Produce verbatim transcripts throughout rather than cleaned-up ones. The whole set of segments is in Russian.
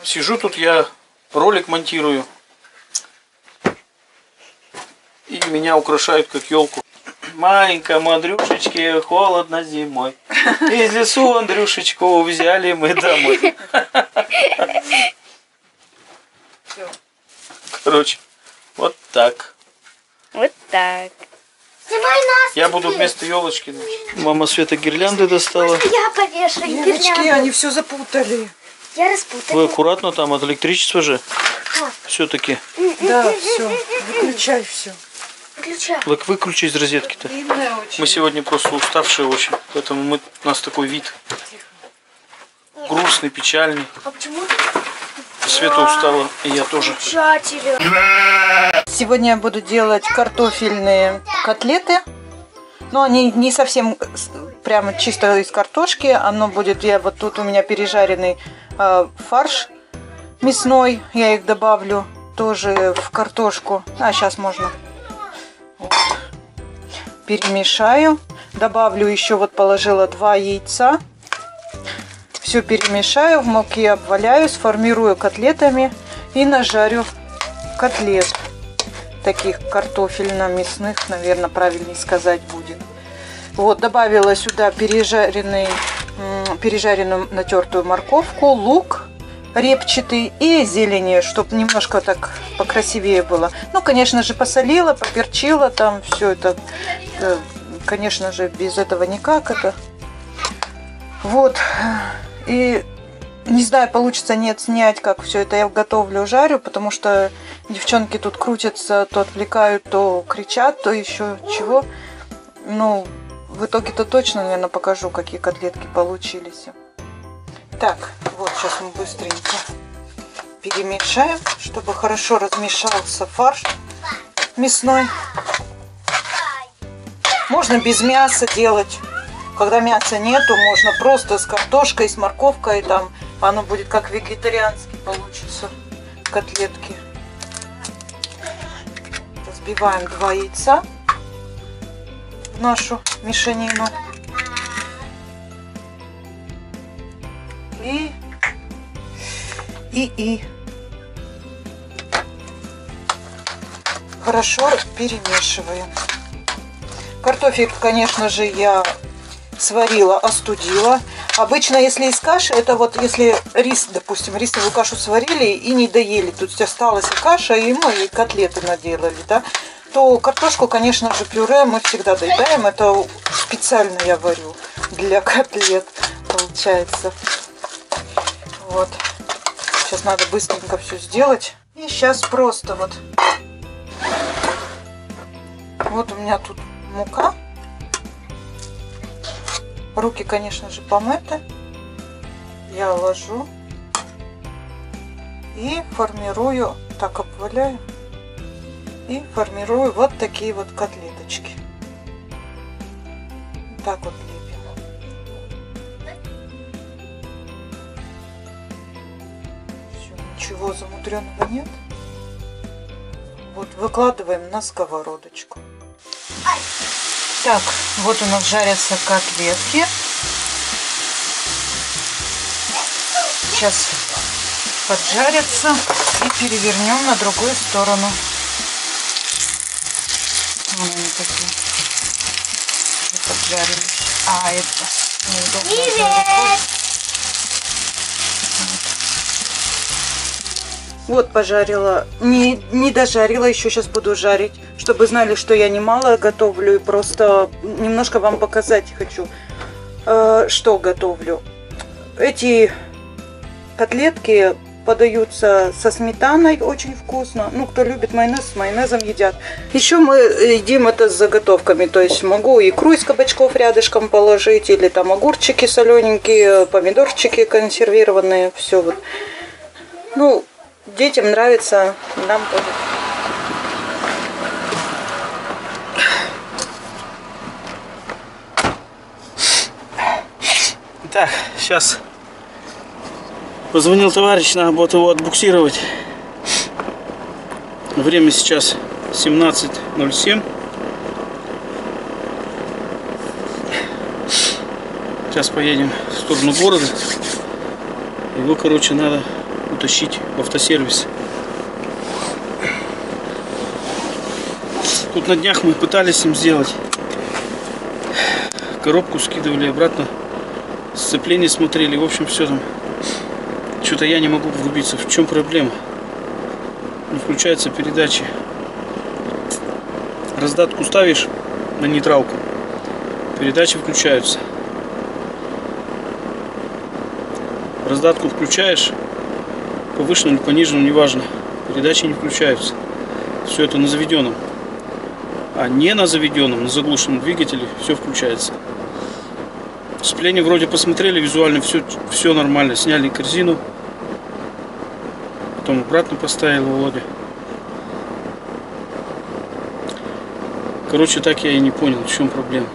Сижу тут, я ролик монтирую. И меня украшают как елку. Маленькому Андрюшечке холодно зимой. Из лесу Андрюшечку взяли мы домой. Короче, вот так. Вот так. Я буду вместо елочки. Мама Света гирлянды достала. Я повешаю гирлянды. Они все запутали. Я распутаю. Вы аккуратно там, от электричества же. Все-таки. Да, все. Выключай все. Выключай. Вы выключи из розетки-то. Мы сегодня просто уставшие очень. Поэтому мы, у нас такой вид. Грустный, печальный. А почему? Света устала, и я тоже. Сегодня я буду делать картофельные котлеты. Но они не совсем прямо чисто из картошки. Оно будет, я вот тут у меня пережаренный э, фарш мясной. Я их добавлю тоже в картошку. А, сейчас можно. Вот. Перемешаю. Добавлю еще, вот положила два яйца. Все перемешаю, в муке обваляю, сформирую котлетами и нажарю котлет. Таких картофельно-мясных, наверное, правильнее сказать будет. Вот, добавила сюда пережаренный, пережаренную натертую морковку, лук репчатый и зелень, чтобы немножко так покрасивее было. Ну, конечно же, посолила, поперчила, там все это, конечно же, без этого никак это. Вот. И не знаю, получится нет снять, как все это я готовлю, жарю, потому что девчонки тут крутятся, то отвлекают, то кричат, то еще чего. Ну, в итоге-то точно, наверное, покажу, какие котлетки получились. Так, вот сейчас мы быстренько перемешаем, чтобы хорошо размешался фарш мясной. Можно без мяса делать. Когда мяса нету, можно просто с картошкой, с морковкой, там оно будет как вегетарианский получится котлетки. Разбиваем два яйца в нашу мешанину. И, и, и. Хорошо перемешиваем. Картофель, конечно же, я сварила, остудила. Обычно, если из каши, это вот если рис, допустим, рисовую кашу сварили и не доели, тут осталась каша, и мы и котлеты наделали, да, то картошку, конечно же, пюре мы всегда доедаем. Это специально я варю для котлет, получается. Вот. Сейчас надо быстренько все сделать. И сейчас просто вот. Вот у меня тут мука. Руки, конечно же, помыты. Я ложу и формирую, так обваляю, и формирую вот такие вот котлеточки. Так вот лепим. Все, ничего замудренного нет. Вот выкладываем на сковородочку. Так, вот у нас жарятся котлетки. Сейчас поджарятся и перевернем на другую сторону. Вон они такие. Уже поджарились. А, это неудобно. Привет! Вот пожарила, не, не дожарила, еще сейчас буду жарить, чтобы знали, что я немало готовлю, и просто немножко вам показать хочу, э, что готовлю. Эти котлетки подаются со сметаной, очень вкусно. Ну, кто любит майонез, с майонезом едят. Еще мы едим это с заготовками, то есть могу икру из кабачков рядышком положить, или там огурчики солененькие, помидорчики консервированные, все вот. Ну, детям нравится, нам тоже. Так, сейчас позвонил товарищ, надо будет его отбуксировать. Время сейчас семнадцать ноль семь. Сейчас поедем в сторону города. Его, короче, надо утащить в автосервис. Тут на днях мы пытались им сделать. Коробку скидывали обратно. Сцепление смотрели. В общем, все там. Что-то я не могу врубиться. В чем проблема? Не включаются передачи. Раздатку ставишь на нейтралку. Передачи включаются. Раздатку включаешь. Повышенную или пониженную, неважно. Передачи не включаются. Все это на заведенном. А не на заведенном, на заглушенном двигателе все включается. Сцепление вроде посмотрели, визуально все, все нормально. Сняли корзину. Потом обратно поставил Володя. Короче, так я и не понял, в чем проблема.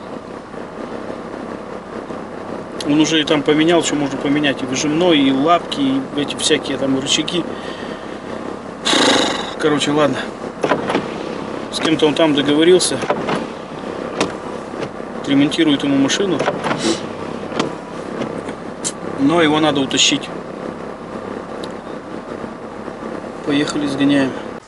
Он уже и там поменял, что можно поменять. И выжимной, и лапки, и эти всякие там рычаги. Короче, ладно. С кем-то он там договорился. Ремонтирует ему машину. Но его надо утащить. Поехали, сгоняем.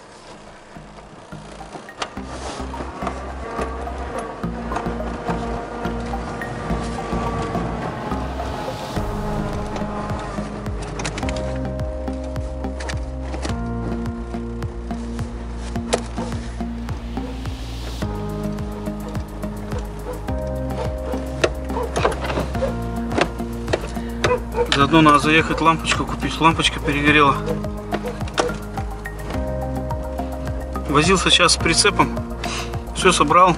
Заодно надо заехать, лампочку купить. Лампочка перегорела. Возился сейчас с прицепом. Все собрал.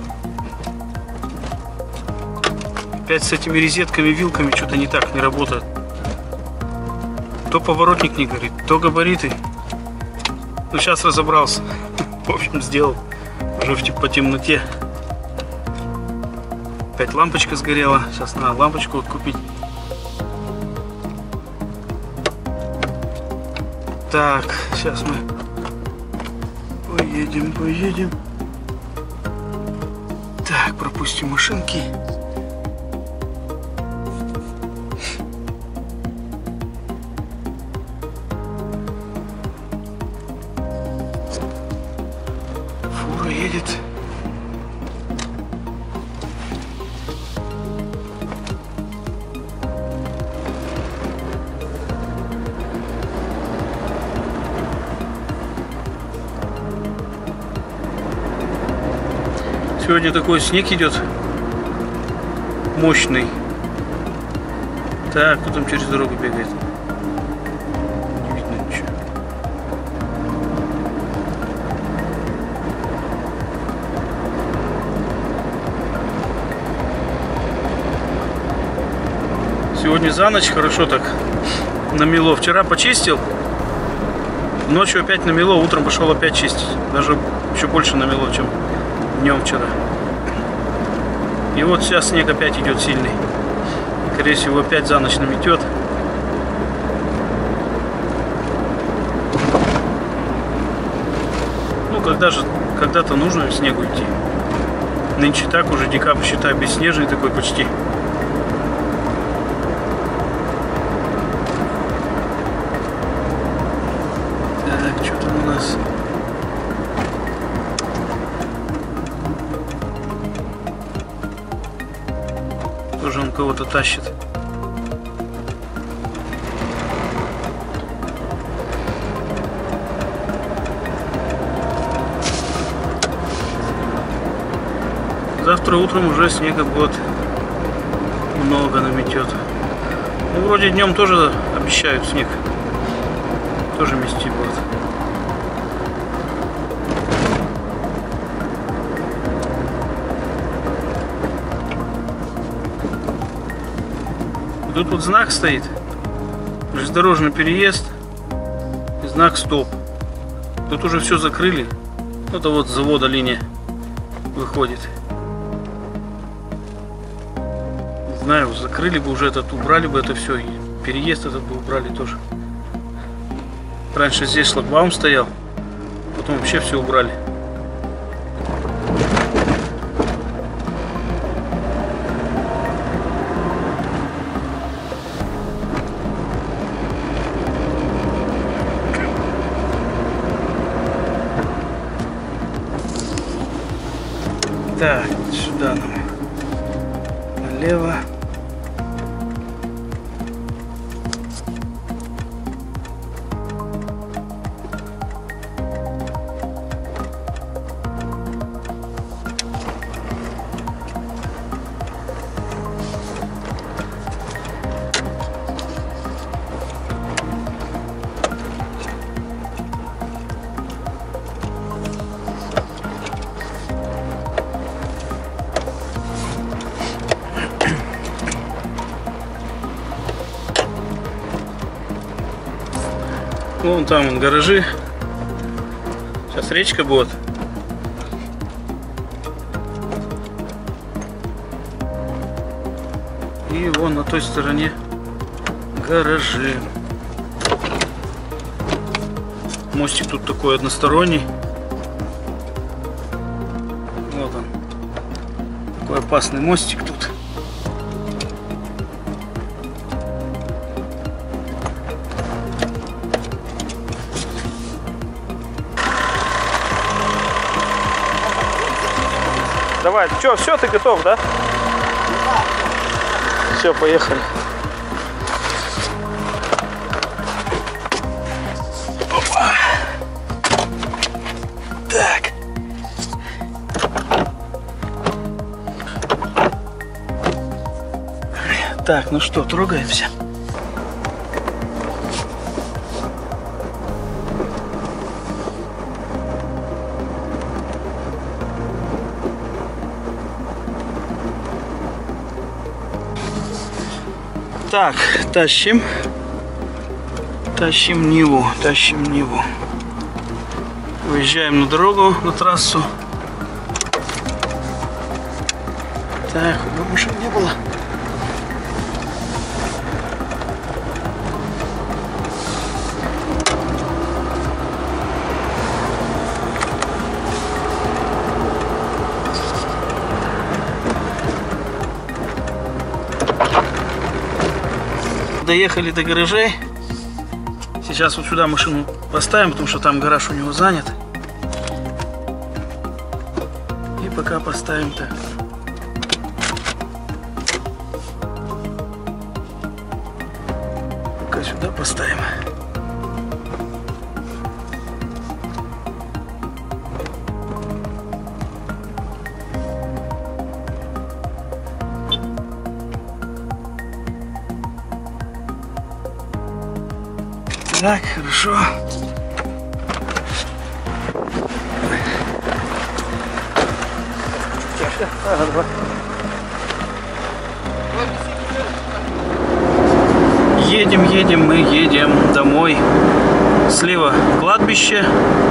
Опять с этими резетками, вилками что-то не так, не работает. То поворотник не горит, то габариты. Ну сейчас разобрался. В общем, сделал. Уже в, по темноте. Опять лампочка сгорела. Сейчас надо лампочку купить. Так, сейчас мы поедем, поедем. Так, пропустим машинки. Фура едет. Сегодня такой снег идет мощный. Так, кто там через дорогу бегает? Не видно ничего. Сегодня за ночь хорошо так намело. Вчера почистил, ночью опять намело, утром пошел опять чистить. Даже еще больше намело, чем днем вчера. И вот сейчас снег опять идет сильный. Скорее всего, опять за ночь наметет. Ну, когда же, когда-то нужно в снегу идти. Нынче так уже декабрь, считай, бесснежный такой почти. Так, что там у нас? Тоже он кого-то тащит. Завтра утром уже снега будет много наметет. Ну, вроде днем тоже обещают снег. Тоже мести будет. Тут вот знак стоит. Железнодорожный переезд. И знак стоп. Тут уже все закрыли. Это вот с завода линия выходит. Не знаю, закрыли бы уже этот, убрали бы это все. И переезд этот бы убрали тоже. Раньше здесь шлагбаум стоял. Потом вообще все убрали. Так, сюда нам налево. Вон там вон гаражи. Сейчас речка будет. И вон на той стороне гаражи. Мостик тут такой односторонний. Вот он. Такой опасный мостик тут. Давай, что, все, ты готов, да? Все, поехали. Опа. Так. Так, ну что, трогаемся. Так, тащим. Тащим Ниву, тащим Ниву. Выезжаем на дорогу, на трассу. Так, чтобы машин не было. Доехали до гаражей. Сейчас вот сюда машину поставим, потому что там гараж у него занят. И пока поставим так. Пока сюда поставим. Так, хорошо. Ага, давай. Едем, едем, мы едем домой. Слева кладбище.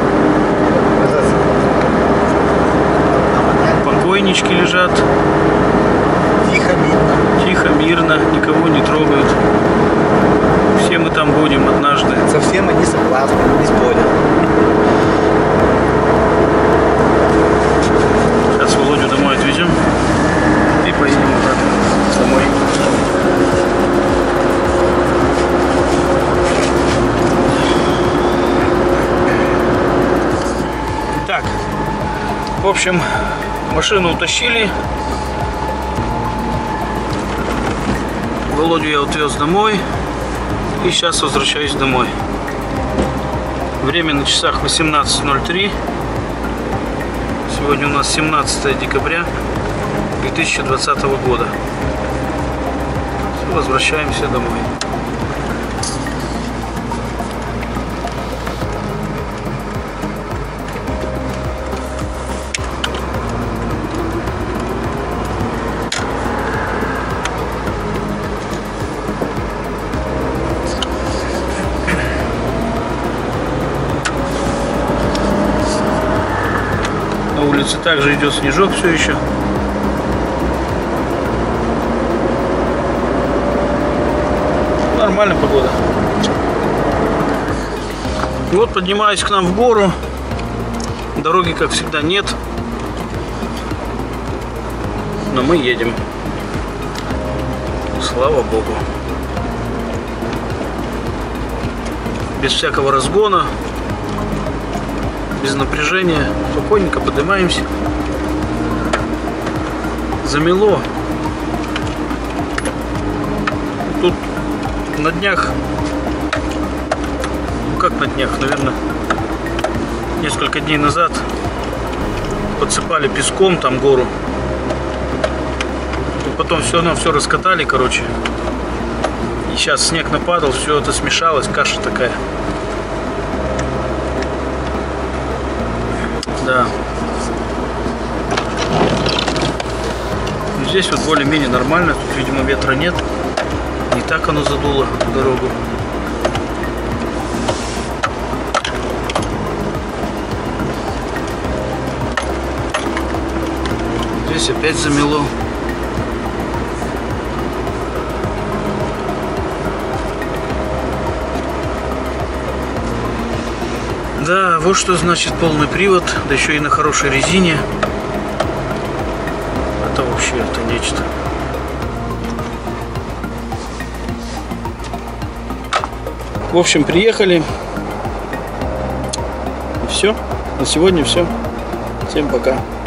Покойнички лежат. Тихо, мирно. Тихо, мирно, никого не трогают. Все мы там будем однажды. Совсем они согласны, не спорят. Сейчас Володю домой отвезем и поедем обратно домой. Так, в общем, машину утащили. Володю я отвез домой. И сейчас возвращаюсь домой. Время на часах восемнадцать ноль три. Сегодня у нас семнадцатое декабря две тысячи двадцатого года. Все, возвращаемся домой. На улице также идет снежок все еще. Нормальная погода. И вот поднимаюсь к нам в гору. Дороги, как всегда, нет. Но мы едем. Слава Богу. Без всякого разгона. Без напряжения. Спокойненько поднимаемся. замело. Тут на днях, ну как на днях, наверное, несколько дней назад подсыпали песком там гору. И потом все равно все раскатали, короче. И сейчас снег нападал, все это смешалось, каша такая. Да. Здесь вот более-менее нормально, тут, видимо, ветра нет. Не так оно задуло дорогу. Здесь опять замело. Да, вот что значит полный привод, да еще и на хорошей резине. Это вообще, это нечто. В общем, приехали. Все. На сегодня все. Всем пока.